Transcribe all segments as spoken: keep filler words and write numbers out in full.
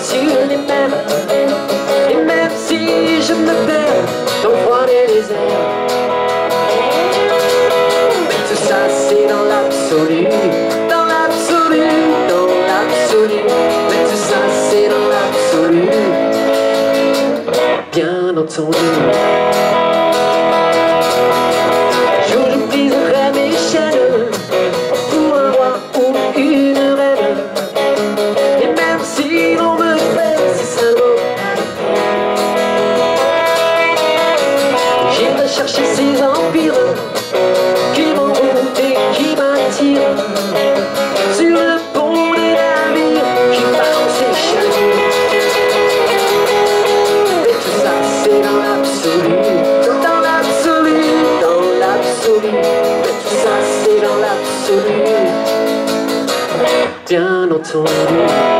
sur les mêmes. Et même si je me perds dans le froid des déserts, mais tout ça c'est dans l'absolu, dans l'absolu, dans l'absolu. Mais tout ça c'est dans l'absolu, bien entendu. Jour je briserai mes chaînes pour un roi ou une reine. Et même si l'on me fait ces salauds, j'irai chercher ces empires qui m'envoûtent et qui m'attirent sur le pont des navires qui partent ces chaluts. Et tout ça c'est dans l'absolu, dans l'absolu, dans l'absolu. Et tout ça c'est dans l'absolu, bien entendu.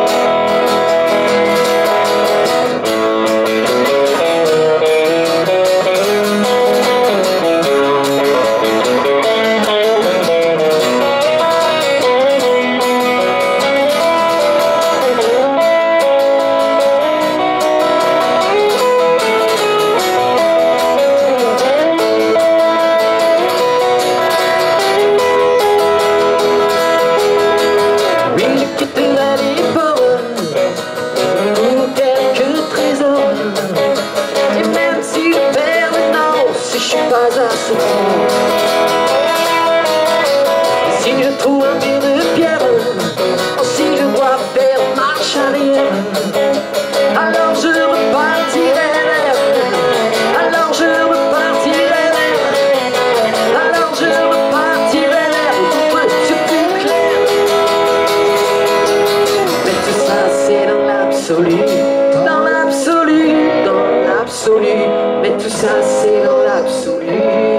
Si je trouve un mur de pierre, si je dois faire marche arrière, alors je repartirai vers, alors je repartirai vers, alors je repartirai vers où c'est plus clair. Mais tout ça c'est dans l'absolu, dans l'absolu, dans l'absolu. Mais tout ça c'est dans l'absolu,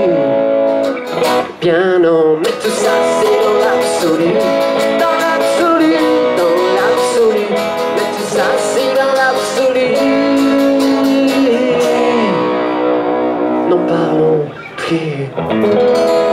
bien non. Mais tout ça c'est dans l'absolu, dans l'absolu, dans l'absolu. Mais tout ça c'est dans l'absolu, n'en parlons plus.